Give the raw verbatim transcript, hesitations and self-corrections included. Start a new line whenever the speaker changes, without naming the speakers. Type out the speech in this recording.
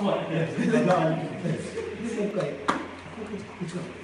そうだね。
で、もう一回、こっちからです。